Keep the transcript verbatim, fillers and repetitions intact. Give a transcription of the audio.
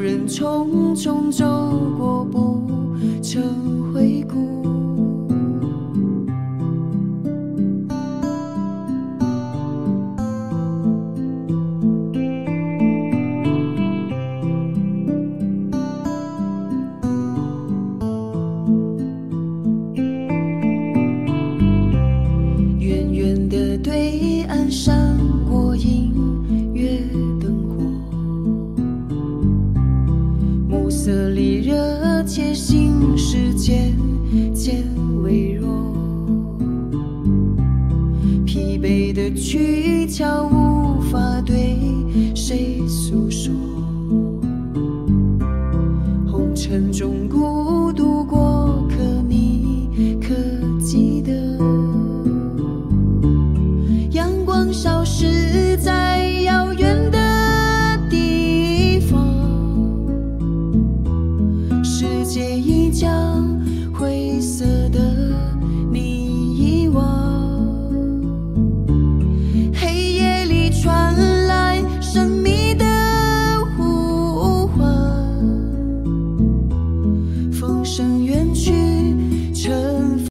人匆匆走过，不曾回顾。远远的对岸闪过隐约灯火，暮色里热切，心事渐渐微弱，疲惫的躯壳无法对谁诉说，红尘中孤独过客，你可记得？阳光消失在遥远的地方，世界已将灰色的你遗忘。黑夜里传来神秘的呼唤，风声